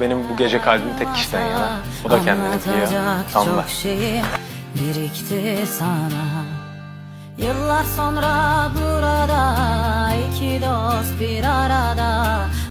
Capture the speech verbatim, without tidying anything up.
Ama benim bu gece kalbim tek kişiden yana. O da kendini biliyor. Anla. Birikti sana. Yıllar sonra burada